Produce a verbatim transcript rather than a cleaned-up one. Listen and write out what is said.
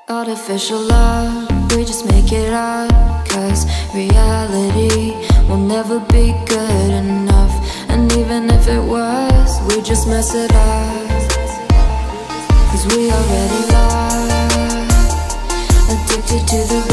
Artificial love, we just make it up, 'cause reality will never be good enough. And even if it was, we just mess it up, 'cause we already lost, addicted to the